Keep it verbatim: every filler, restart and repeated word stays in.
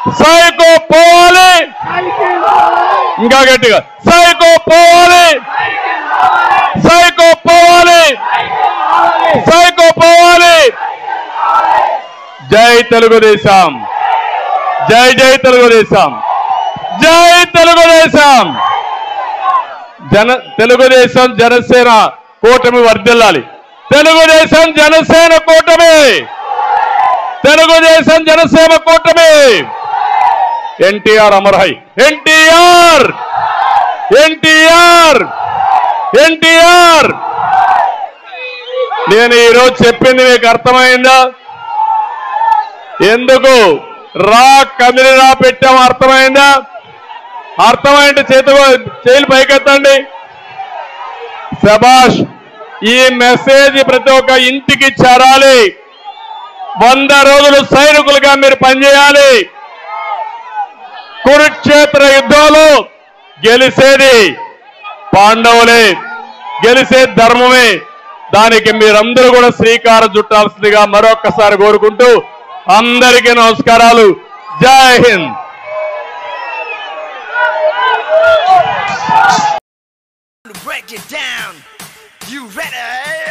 Psycho పోవాలి, ఇంకా గట్టిగా సైకో పోవాలి, సైకో పోవాలి, సైకో పోవాలి. జై తెలుగుదేశం, జై జై తెలుగుదేశం, జై తెలుగుదేశం. జన తెలుగుదేశం జనసేన కూటమి వర్ధిల్లాలి. తెలుగుదేశం జనసేన కూటమి, తెలుగుదేశం జనసేన కూటమి. ఎన్టీఆర్ అమర్ హై, ఎన్టీఆర్, ఎన్టీఆర్, ఎన్టీఆర్. నేను ఈరోజు చెప్పింది మీకు అర్థమైందా? ఎందుకు రా కదిలిరా పెట్టాము అర్థమైందా? అర్థమైంటే చేతు చేతులు పైకెత్తండి. శభాష్. ఈ మెసేజ్ ప్రతి ఒక్క ఇంటికి చేరాలి. వంద రోజులు సైనికులుగా మీరు పనిచేయాలి. కురుక్షేత్ర యుద్ధంలో గెలిసేది పాండవులే, గెలిసేది ధర్మమే. దానికి మీరందరూ కూడా శ్రీకారం చుట్టాల్సిందిగా మరొక్కసారి కోరుకుంటూ అందరికీ నమస్కారాలు. జై Hind. Break it down. You ready?